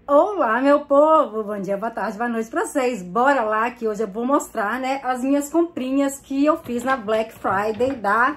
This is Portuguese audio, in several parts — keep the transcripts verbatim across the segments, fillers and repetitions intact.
Olá, meu povo! Bom dia, boa tarde, boa noite pra vocês. Bora lá que hoje eu vou mostrar, né, as minhas comprinhas que eu fiz na Black Friday da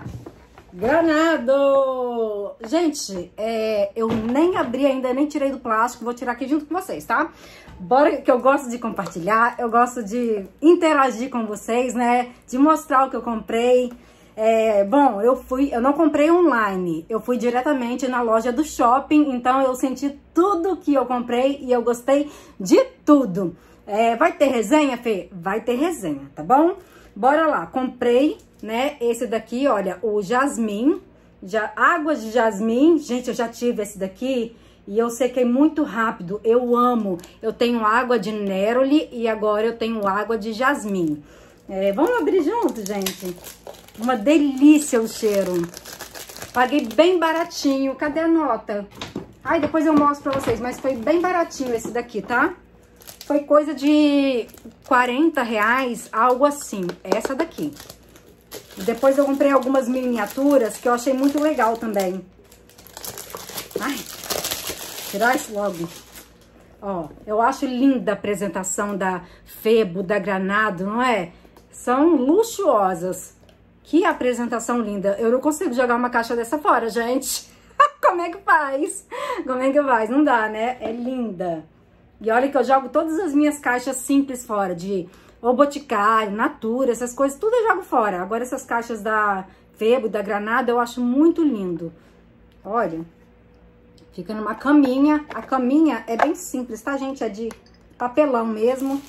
Granado. Gente, é, eu nem abri ainda, nem tirei do plástico, vou tirar aqui junto com vocês, tá? Bora que eu gosto de compartilhar, eu gosto de interagir com vocês, né, de mostrar o que eu comprei. É, bom, eu fui, eu não comprei online, eu fui diretamente na loja do shopping, então eu senti tudo que eu comprei e eu gostei de tudo. É, vai ter resenha, Fê? Vai ter resenha, tá bom? Bora lá, comprei, né, esse daqui, olha, o jasmim, já, águas de jasmim, gente, eu já tive esse daqui e eu sequei muito rápido, eu amo. Eu tenho água de neroli e agora eu tenho água de jasmim. É, vamos abrir junto, gente? Uma delícia o cheiro. Paguei bem baratinho. Cadê a nota? Ai, depois eu mostro pra vocês. Mas foi bem baratinho esse daqui, tá? Foi coisa de quarenta reais, algo assim. Essa daqui. Depois eu comprei algumas miniaturas que eu achei muito legal também. Ai, tirar isso logo. Ó, eu acho linda a apresentação da Febo, da Granado, não é? São luxuosas. Que apresentação linda. Eu não consigo jogar uma caixa dessa fora, gente. Como é que faz? Como é que faz? Não dá, né? É linda. E olha que eu jogo todas as minhas caixas simples fora. De O Boticário, Natura, essas coisas. Tudo eu jogo fora. Agora essas caixas da Febo, da Granada, eu acho muito lindo. Olha. Fica numa caminha. A caminha é bem simples, tá, gente? É de papelão mesmo.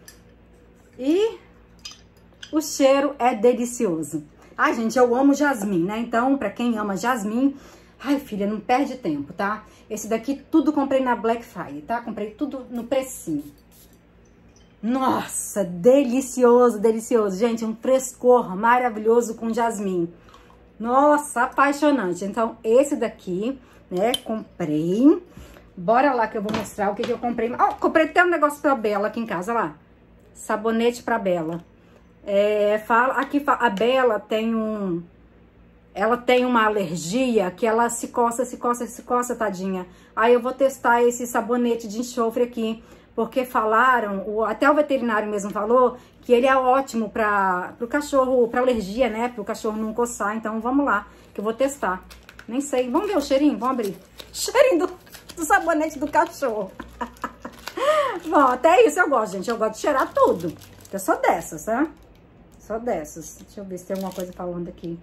E o cheiro é delicioso. Ai, gente, eu amo jasmim, né? Então, pra quem ama jasmim, ai, filha, não perde tempo, tá? Esse daqui tudo comprei na Black Friday, tá? Comprei tudo no precinho. Nossa, delicioso, delicioso. Gente, um frescor maravilhoso com jasmim. Nossa, apaixonante. Então, esse daqui, né, comprei. Bora lá que eu vou mostrar o que, que eu comprei. Ó, oh, comprei até um negócio pra Bela aqui em casa, lá. Sabonete pra Bela. É, fala, aqui a Bela tem um, ela tem uma alergia que ela se coça, se coça, se coça, tadinha. Aí eu vou testar esse sabonete de enxofre aqui, porque falaram, o, até o veterinário mesmo falou, que ele é ótimo para o cachorro, para alergia, né, para o cachorro não coçar. Então vamos lá, que eu vou testar. Nem sei, vamos ver o cheirinho, vamos abrir. Cheirinho do, do sabonete do cachorro. Bom, até isso eu gosto, gente, eu gosto de cheirar tudo. Eu sou dessas, tá? Só dessas. Deixa eu ver se tem alguma coisa falando aqui.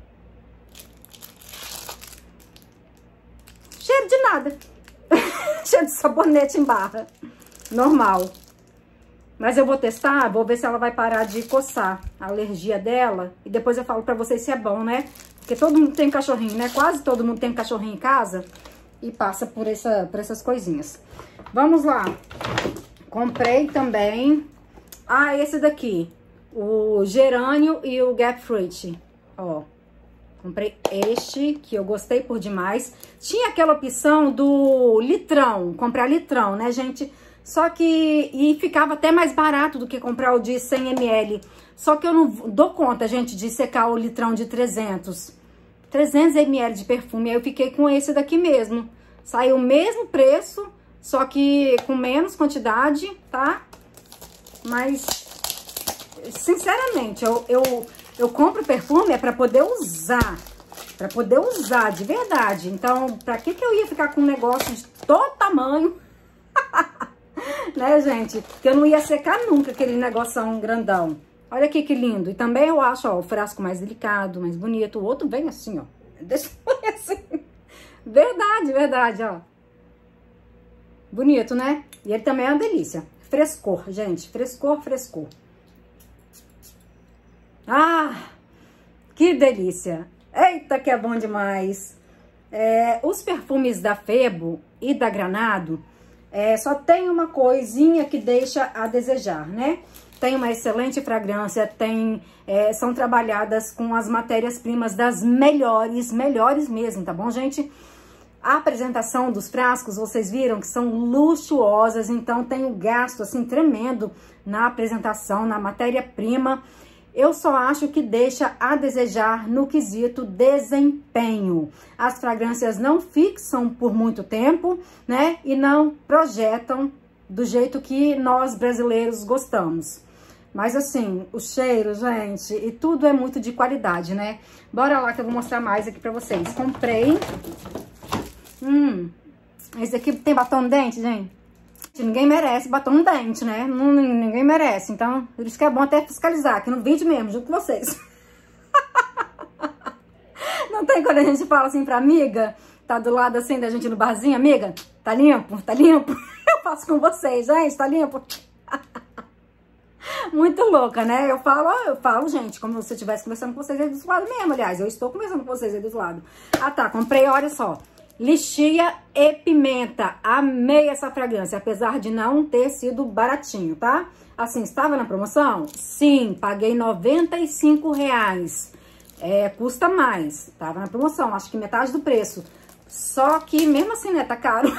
Cheiro de nada. Cheiro de sabonete em barra. Normal. Mas eu vou testar, vou ver se ela vai parar de coçar a alergia dela. E depois eu falo pra vocês se é bom, né? Porque todo mundo tem cachorrinho, né? Quase todo mundo tem cachorrinho em casa. E passa por, essa, por essas coisinhas. Vamos lá. Comprei também. Ah, esse daqui. O gerânio e o grapefruit, ó, comprei este, que eu gostei por demais. Tinha aquela opção do litrão, comprar litrão, né, gente? Só que, e ficava até mais barato do que comprar o de cem mililitros. Só que eu não dou conta, gente, de secar o litrão de trezentos. trezentos mililitros de perfume, aí eu fiquei com esse daqui mesmo. Saiu o mesmo preço, só que com menos quantidade, tá? Mas sinceramente, eu, eu, eu compro perfume é pra poder usar. Pra poder usar, de verdade. Então, pra que que eu ia ficar com um negócio de todo tamanho? Né, gente? Que eu não ia secar nunca aquele negoção grandão. Olha aqui que lindo. E também eu acho, ó, o frasco mais delicado, mais bonito. O outro vem assim, ó. Deixa eu ver assim. Verdade, verdade, ó. Bonito, né? E ele também é uma delícia. Frescor, gente. Frescor, frescor. Ah, que delícia! Eita, que é bom demais! É, os perfumes da Febo e da Granado é, só tem uma coisinha que deixa a desejar, né? Tem uma excelente fragrância, tem, é, são trabalhadas com as matérias-primas das melhores, melhores mesmo, tá bom, gente? A apresentação dos frascos, vocês viram que são luxuosas, então tem um gasto, assim, tremendo na apresentação, na matéria-prima. eu só acho que deixa a desejar no quesito desempenho. As fragrâncias não fixam por muito tempo, né? E não projetam do jeito que nós brasileiros gostamos. Mas assim, o cheiro, gente, e tudo é muito de qualidade, né? Bora lá que eu vou mostrar mais aqui pra vocês. Comprei. Hum, esse aqui tem batom no dente, gente? Ninguém merece batom no dente, né? Não, ninguém merece. Então, por isso que é bom até fiscalizar aqui no vídeo mesmo, junto com vocês. Não tem quando a gente fala assim pra amiga, tá do lado assim da gente no barzinho, amiga, tá limpo? Tá limpo? Eu faço com vocês, gente, tá limpo? Muito louca, né? Eu falo, eu falo, gente, como se eu estivesse conversando com vocês aí do lado mesmo, aliás. Eu estou conversando com vocês aí do lado. Ah, tá, comprei, olha só. Lixia e Pimenta. Amei essa fragrância, apesar de não ter sido baratinho, tá? Assim, estava na promoção? Sim, paguei noventa e cinco reais. É, custa mais. Tava na promoção, acho que metade do preço. Só que, mesmo assim, né, tá caro.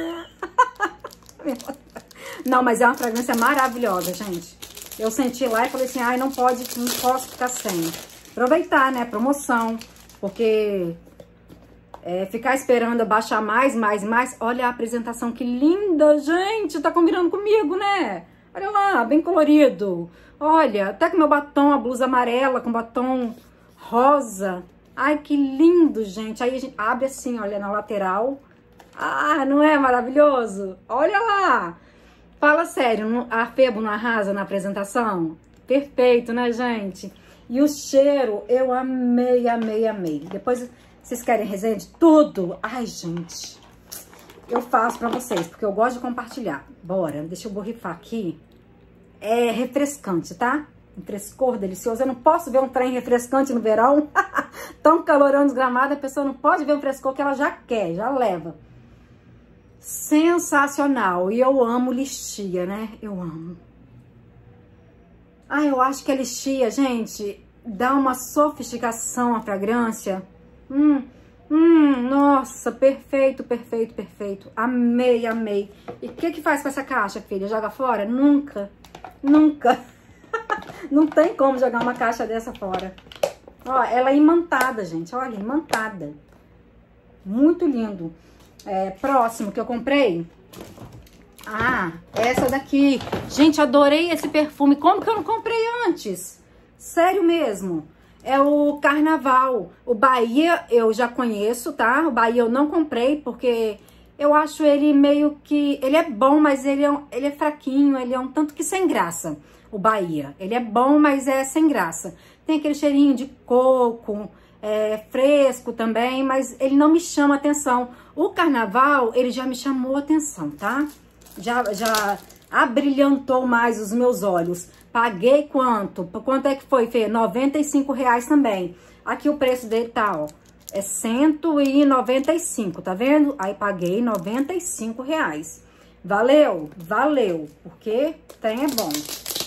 Não, mas é uma fragrância maravilhosa, gente. Eu senti lá e falei assim, ai, não pode, não posso ficar sem. Aproveitar, né, promoção, porque... É, ficar esperando baixar mais, mais, mais. Olha a apresentação, que linda, gente. Tá combinando comigo, né? Olha lá, bem colorido. Olha, até com meu batom, a blusa amarela com batom rosa. Ai, que lindo, gente. Aí a gente abre assim, olha, na lateral. Ah, não é maravilhoso? Olha lá. Fala sério, a Febo não arrasa na apresentação? Perfeito, né, gente? E o cheiro, eu amei, amei, amei. Depois... Vocês querem resenha de tudo? Ai, gente, eu faço pra vocês, porque eu gosto de compartilhar. Bora, deixa eu borrifar aqui. É refrescante, tá? Um frescor delicioso. Eu não posso ver um trem refrescante no verão. Tão calorão desgramado, a pessoa não pode ver um frescor que ela já quer, já leva. Sensacional. E eu amo lixia, né? Eu amo. Ah, eu acho que a lixia, gente, dá uma sofisticação à fragrância. Hum, hum, nossa, perfeito, perfeito, perfeito. Amei, amei. E o que que faz com essa caixa, filha? Joga fora? Nunca, nunca. Não tem como jogar uma caixa dessa fora. Ó, ela é imantada, gente. Olha, imantada. Muito lindo. É, próximo que eu comprei. Ah, essa daqui. Gente, adorei esse perfume. Como que eu não comprei antes? Sério mesmo. É o Carnaval. O Bahia eu já conheço, tá? O Bahia eu não comprei porque eu acho ele meio que... Ele é bom, mas ele é, um, ele é fraquinho, ele é um tanto que sem graça, o Bahia. Ele é bom, mas é sem graça. Tem aquele cheirinho de coco, é, fresco também, mas ele não me chama atenção. O Carnaval, ele já me chamou atenção, tá? Já, já abrilhantou mais os meus olhos. Paguei quanto? Quanto é que foi, Fê? noventa e cinco reais também. Aqui o preço dele tá, ó. É cento e noventa e cinco, tá vendo? Aí paguei noventa e cinco reais. Valeu? Valeu. Porque trem é bom.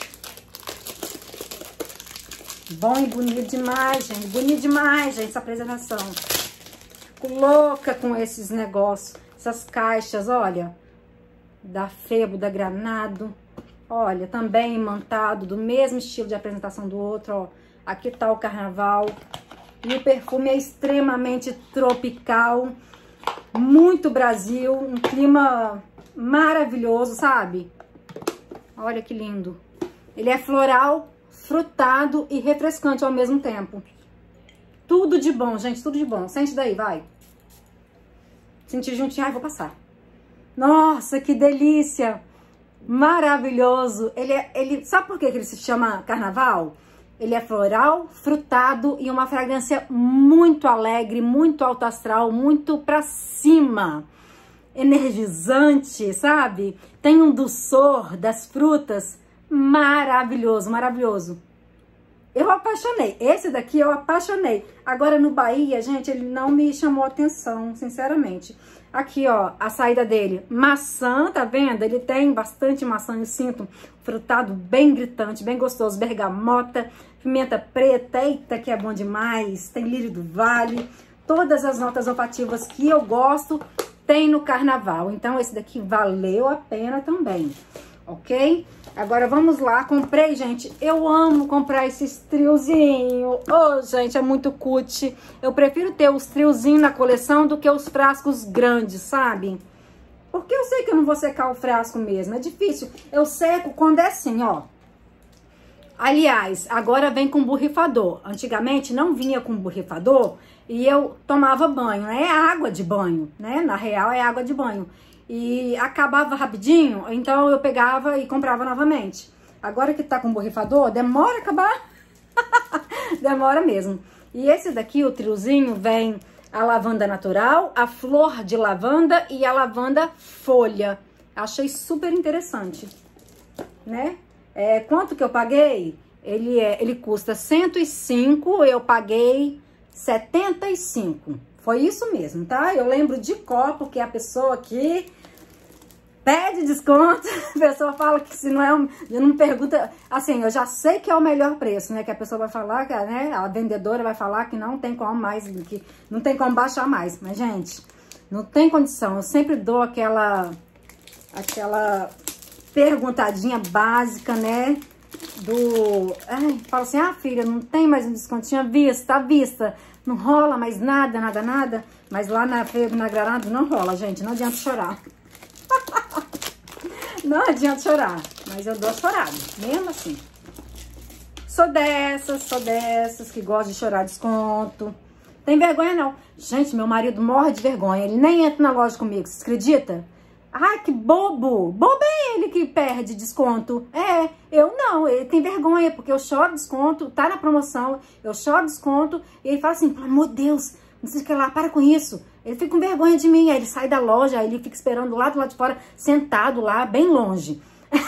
Bom e bonito demais, gente. Bonito demais, gente, essa apresentação. Fico louca com esses negócios. Essas caixas, olha. Da Febo, da Granado. Olha, também imantado, do mesmo estilo de apresentação do outro, ó. Aqui tá o Carnaval. E o perfume é extremamente tropical. Muito Brasil. Um clima maravilhoso, sabe? Olha que lindo. Ele é floral, frutado e refrescante ao mesmo tempo. Tudo de bom, gente, tudo de bom. Sente daí, vai. Sentir juntinho, ai, vou passar. Nossa, que delícia! Maravilhoso. Ele é, ele, sabe por que ele se chama Carnaval? Ele é floral, frutado e uma fragrância muito alegre, muito alto astral, muito pra cima. Energizante, sabe? Tem um dulçor das frutas maravilhoso, maravilhoso. Eu apaixonei. Esse daqui eu apaixonei. Agora no Bahia, gente, ele não me chamou atenção, sinceramente. Aqui, ó, a saída dele. Maçã, tá vendo? Ele tem bastante maçã, eu sinto. Frutado bem gritante, bem gostoso. Bergamota, pimenta preta, eita que é bom demais. Tem lírio do vale. Todas as notas olfativas que eu gosto tem no Carnaval. Então esse daqui valeu a pena também. ok? Agora vamos lá, comprei, gente, eu amo comprar esses triozinhos. Ô, oh, gente, é muito cutie. Eu prefiro ter os triozinhos na coleção do que os frascos grandes, sabe? Porque eu sei que eu não vou secar o frasco mesmo, é difícil. Eu seco quando é assim, ó. Aliás, agora vem com borrifador. Antigamente não vinha com borrifador e eu tomava banho, né? É água de banho, né? Na real é água de banho. E acabava rapidinho, então eu pegava e comprava novamente. Agora que tá com borrifador, demora a acabar. Demora mesmo. E esse daqui, o triozinho, vem a lavanda natural, a flor de lavanda e a lavanda folha. Achei super interessante, né? É, quanto que eu paguei? Ele, é, ele custa cento e cinco, eu paguei setenta e cinco. Foi isso mesmo, tá? Eu lembro de cor, porque a pessoa aqui pede desconto, a pessoa fala que se não é, um, eu não pergunta, assim, eu já sei que é o melhor preço, né? Que a pessoa vai falar, que, né? A vendedora vai falar que não tem como mais, que não tem como baixar mais. Mas, gente, não tem condição. Eu sempre dou aquela, aquela perguntadinha básica, né? Do, ai, fala assim, ah, filha, não tem mais um descontinho à vista, à vista. Não rola mais nada, nada, nada. Mas lá na Feira do Granado não rola, gente. Não adianta chorar. Não adianta chorar. Mas eu dou chorada, mesmo assim. Sou dessas, sou dessas que gostam de chorar desconto. Tem vergonha, não. Gente, meu marido morre de vergonha. Ele nem entra na loja comigo, você acredita? Ai, que bobo. Bobo é ele que perde desconto. É, eu não. Ele tem vergonha, porque eu choro desconto, tá na promoção, eu choro desconto, e ele fala assim, pelo amor de Deus, não sei o que lá, para com isso. Ele fica com vergonha de mim, aí ele sai da loja, aí ele fica esperando lá do lado de fora, sentado lá, bem longe.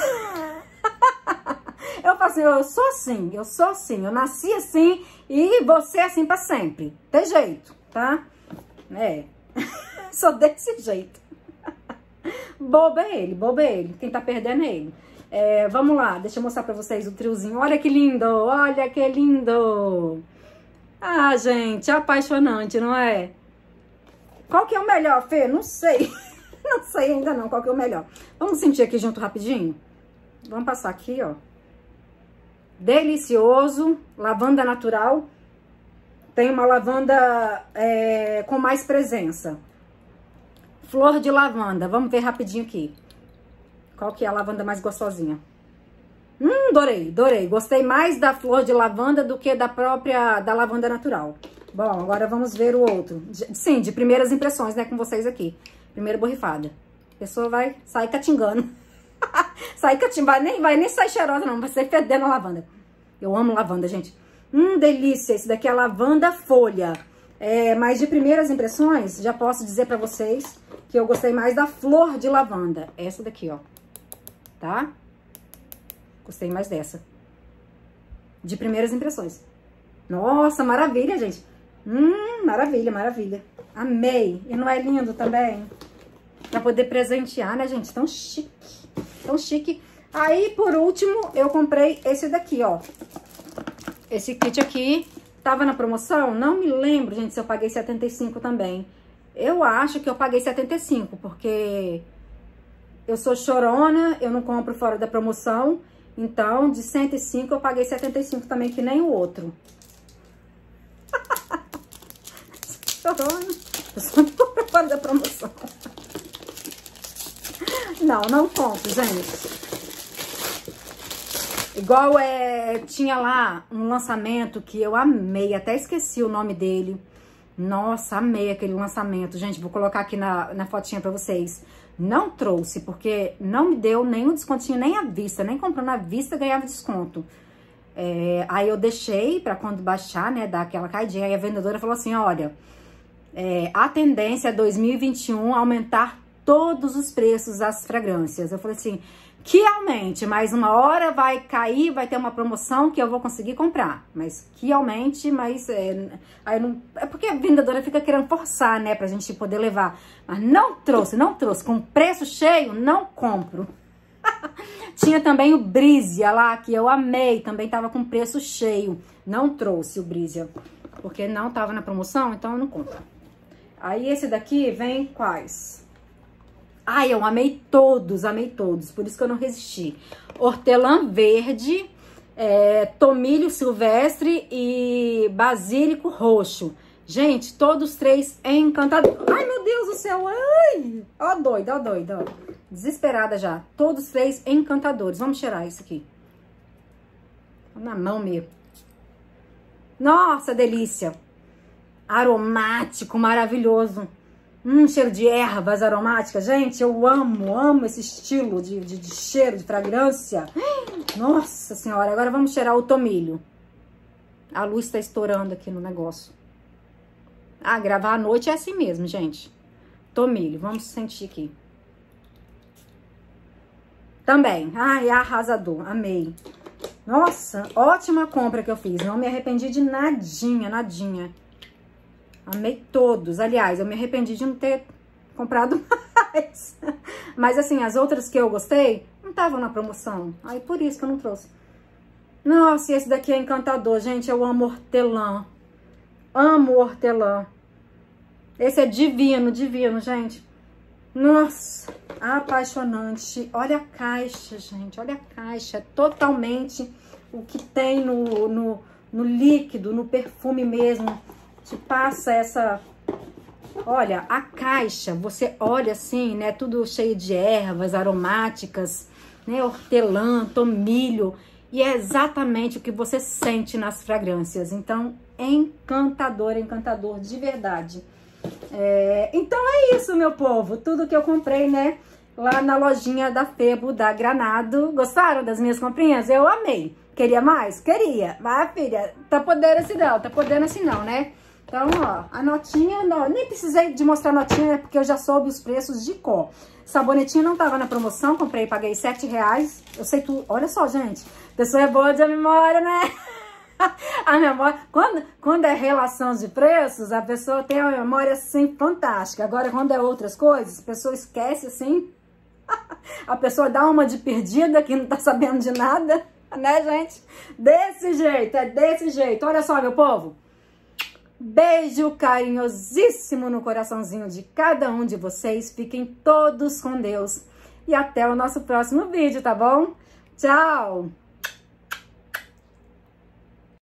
Eu falo assim, eu sou assim, eu sou assim, eu nasci assim, e você assim pra sempre. Tem jeito, tá? É, sou desse jeito. Bobo é ele, bobo é ele. Quem tá perdendo é ele. É, vamos lá, deixa eu mostrar pra vocês o triozinho. Olha que lindo, olha que lindo. Ah, gente, apaixonante, não é? Qual que é o melhor, Fê? Não sei. Não sei ainda não qual que é o melhor. Vamos sentir aqui junto rapidinho? Vamos passar aqui, ó. Delicioso, lavanda natural. Tem uma lavanda é, com mais presença. Flor de lavanda, vamos ver rapidinho aqui. Qual que é a lavanda mais gostosinha? Hum, adorei, adorei. Gostei mais da flor de lavanda do que da própria, da lavanda natural. Bom, agora vamos ver o outro. Sim, de primeiras impressões, né, com vocês aqui. Primeira borrifada. A pessoa vai sair catingando. Sair catingando, vai nem, vai nem sair cheirosa não, vai sair fedendo a lavanda. Eu amo lavanda, gente. Hum, delícia, esse daqui é a lavanda folha. É, mas de primeiras impressões, já posso dizer pra vocês que eu gostei mais da flor de lavanda. Essa daqui, ó. Tá? Gostei mais dessa. De primeiras impressões. Nossa, maravilha, gente. Hum, maravilha, maravilha. Amei. E não é lindo também? Pra poder presentear, né, gente? Tão chique. Tão chique. Aí, por último, eu comprei esse daqui, ó. Esse kit aqui tava na promoção. Não me lembro, gente, se eu paguei setenta e cinco também. Eu acho que eu paguei setenta e cinco, porque eu sou chorona, eu não compro fora da promoção. Então, de cento e cinco, eu paguei setenta e cinco também, que nem o outro. Chorona, eu só não compro fora da promoção. Não, não compro, gente. Igual é, tinha lá um lançamento que eu amei, até esqueci o nome dele. Nossa, amei aquele lançamento. Gente, vou colocar aqui na, na fotinha pra vocês. Não trouxe, porque não me deu nenhum descontinho, nem à vista. Nem comprando à vista, ganhava desconto. É, aí eu deixei pra quando baixar, né, dar aquela caidinha. Aí a vendedora falou assim, olha, é, a tendência é dois mil e vinte e um aumentar todos os preços das fragrâncias. Eu falei assim, que aumente, mas uma hora vai cair, vai ter uma promoção que eu vou conseguir comprar. Mas que aumente, mas... É, aí não, é porque a vendedora fica querendo forçar, né, pra gente poder levar. Mas não trouxe, não trouxe. Com preço cheio, não compro. Tinha também o Brizia lá, que eu amei. Também tava com preço cheio. Não trouxe o Brizia, porque não tava na promoção, então eu não compro. Aí esse daqui vem quais? Ai, eu amei todos, amei todos, por isso que eu não resisti. Hortelã verde, é, tomilho silvestre e basílico roxo. Gente, todos três encantadores. Ai, meu Deus do céu, ai! Ó doida, ó doida, ó. Desesperada já. Todos três encantadores. Vamos cheirar isso aqui. Na mão mesmo. Nossa, delícia. Aromático, maravilhoso. Hum, cheiro de ervas aromáticas. Gente, eu amo, amo esse estilo de, de, de cheiro, de fragrância. Nossa senhora, agora vamos cheirar o tomilho. A luz está estourando aqui no negócio. Ah, gravar à noite é assim mesmo, gente. Tomilho, vamos sentir aqui. Também. Ai, arrasador, amei. Nossa, ótima compra que eu fiz. Não me arrependi de nadinha, nadinha. Amei todos. Aliás, eu me arrependi de não ter comprado mais. Mas assim, as outras que eu gostei, não estavam na promoção. Aí por isso que eu não trouxe. Nossa, e esse daqui é encantador, gente. Eu amo hortelã. Amo hortelã. Esse é divino, divino, gente. Nossa, apaixonante. Olha a caixa, gente. Olha a caixa. Totalmente o que tem no, no, no líquido, no perfume mesmo. Te passa essa... Olha, a caixa, você olha assim, né? Tudo cheio de ervas aromáticas, né? Hortelã, tomilho. E é exatamente o que você sente nas fragrâncias. Então, encantador, encantador, de verdade. É, então é isso, meu povo. Tudo que eu comprei, né? Lá na lojinha da Febo, da Granado. Gostaram das minhas comprinhas? Eu amei. Queria mais? Queria. Mas, filha, tá podendo assim não. Tá podendo assim não, né? Então, ó, a notinha... Não, nem precisei de mostrar a notinha, né? Porque eu já soube os preços de cor. Sabonetinho não tava na promoção. Comprei, paguei sete reais. Eu sei tudo. Olha só, gente. Pessoa é boa de memória, né? A memória, quando, quando é relação de preços, a pessoa tem uma memória, assim, fantástica. Agora, quando é outras coisas, a pessoa esquece, assim, a pessoa dá uma de perdida, que não tá sabendo de nada, né, gente? Desse jeito, é desse jeito. Olha só, meu povo. Beijo carinhosíssimo no coraçãozinho de cada um de vocês. Fiquem todos com Deus. E até o nosso próximo vídeo, tá bom? Tchau!